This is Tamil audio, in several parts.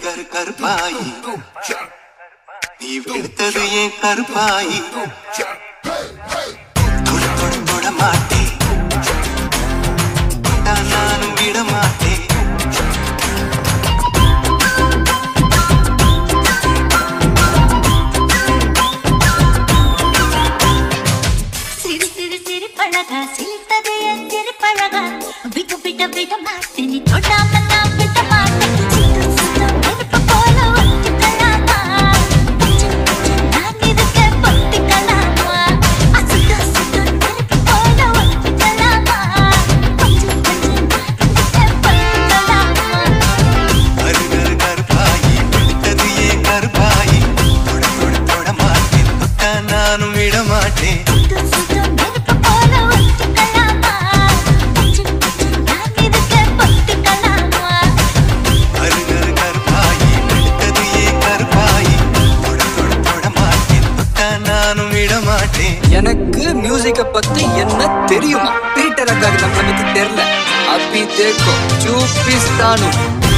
கருப்பாயி நீ வெடுத்தது ஏன் கருப்பாயி தொட தொட தொட மாட்டேன் நானும் விட மாட்டேன் சிரி சிரி சிரி பழகா சிரித்தது என் சிரி பழகா விட்டு விட்ட விட மாட்டேன் நீ தொடாம நான் விட மாட்டேன் எனக்கு மியூசிக்க பத்தி என்ன தெரியுமா பீட்டர் அக்காக்கு நம்மளை பத்தி தெரியல அபி தேக்கோ சூப்பிஸ்தானு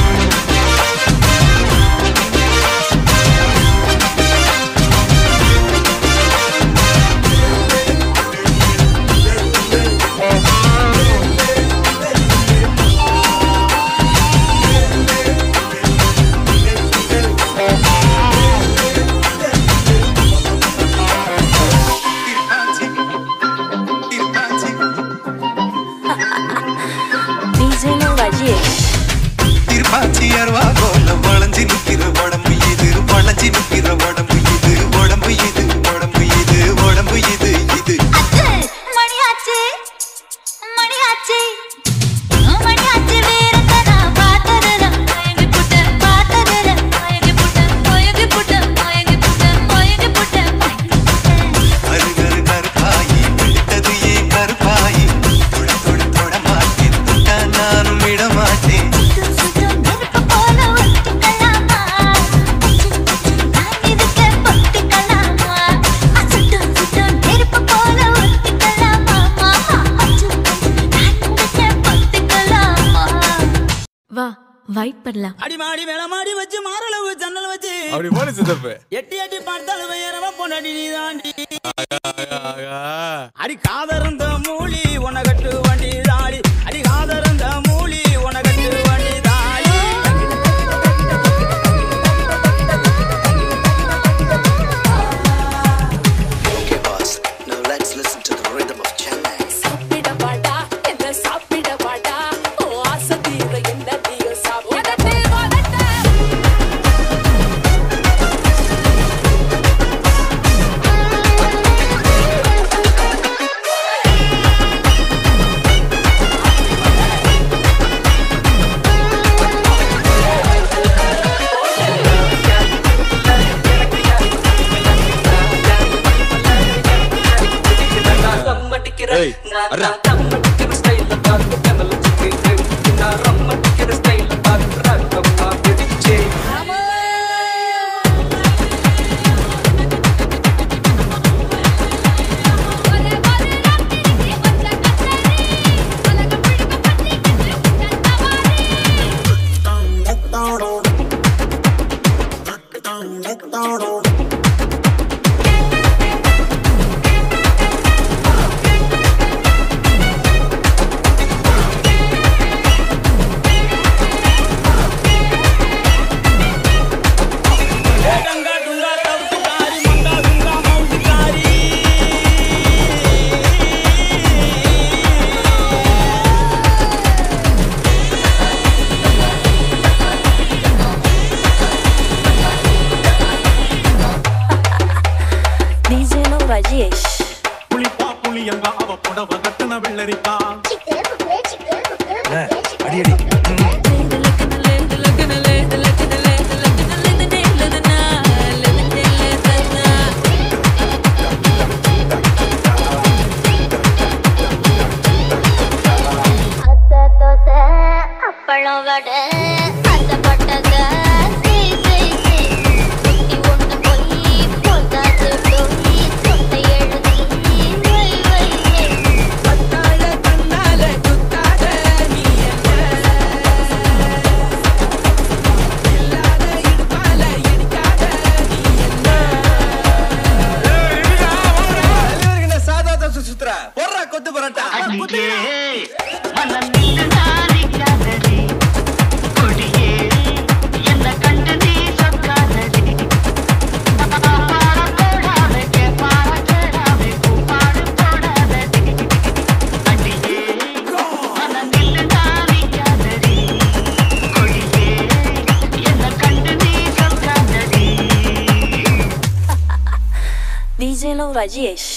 அடி மாடி மேல மாடி வச்சு மாரளவு ஜன்னல் வச்சு அப்படி போல சித்தப்பு எட்டி எட்டி பார்த்தாலும் வேறவ பொண்டாடி நீதாண்டி அடி காதறந்த மூலி உனகட்டு வண்டி தாடி அடி காதறந்த மூலி உனகட்டு வண்டி தாடி Okay boss, now let's listen to the rhythm of Chennai. சாப்பிட பாடா என்ன சாப்பிட பாடா ஓ ஆசை தீர என்ன தீர சாப்பிட Rajesh.